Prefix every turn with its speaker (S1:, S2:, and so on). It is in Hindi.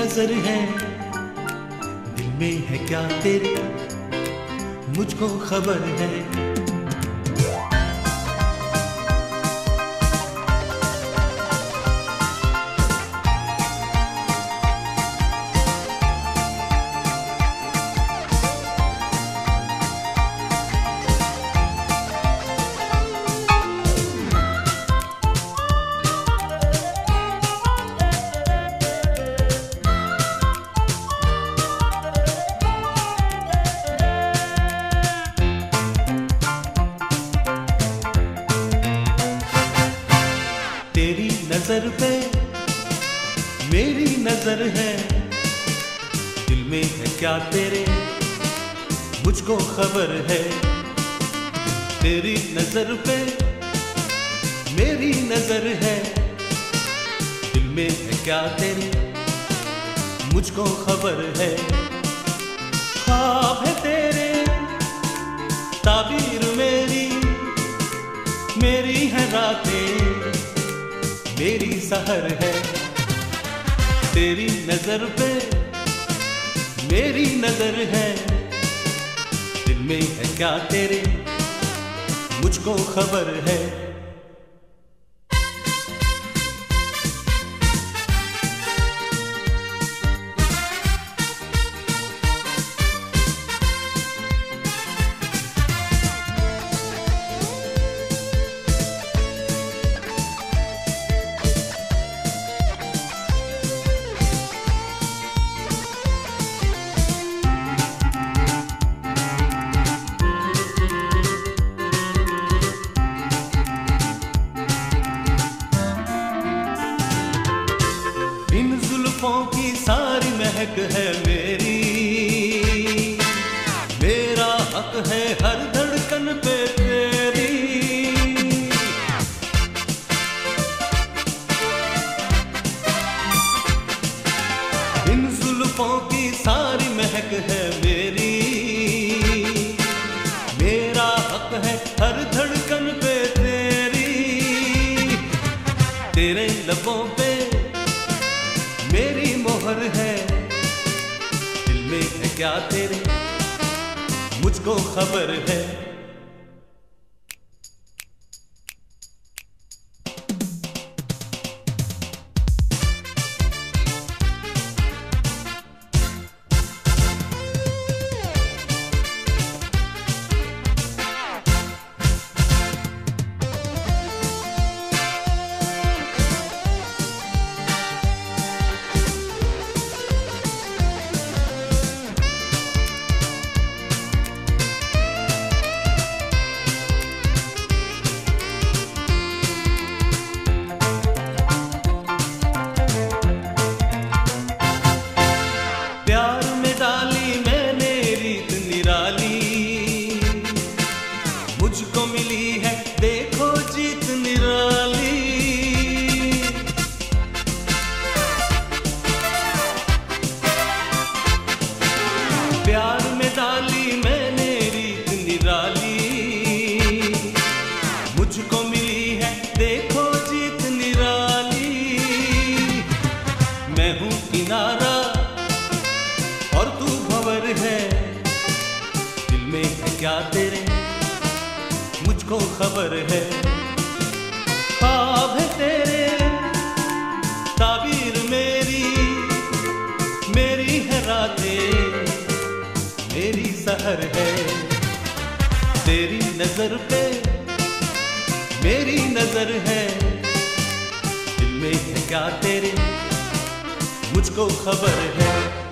S1: नजर है, दिल में है क्या तेरे, मुझको खबर है। तेरी नजर पे मेरी नजर है, दिल में है क्या तेरे, मुझको खबर है। तेरी नजर पे मेरी नजर है, दिल में है क्या तेरे, मुझको खबर है। ख्वाब है तेरे, ताबीर मेरी, मेरी है रातें, मेरी सहर है। तेरी नजर पे मेरी नजर है, दिल में है क्या तेरे, मुझको खबर है। इन जुल्फों की सारी महक है मेरी, मेरा हक है हर धड़कन पे तेरी। इन जुल्फों की सारी महक है मेरी, मेरा हक है हर धड़कन पे तेरी। तेरे लबों पे मेरी मोहर है, दिल में है क्या तेरे, मुझको खबर है। प्यार में डाली मैंने रीत निराली, मुझको मिली है देखो जीत निराली। प्यार में डाली मैंने रीत निराली, मुझको मिली है देखो जीत निराली। मैं हूँ किनारा और तू भंवर है, दिल में है क्या तेरे, मुझको खबर है। ख्वाब है तेरे, ताबीर मेरी, मेरी है रातें, मेरी सहर है। तेरी नजर पे मेरी नजर है, दिल में है क्या तेरे, मुझको खबर है।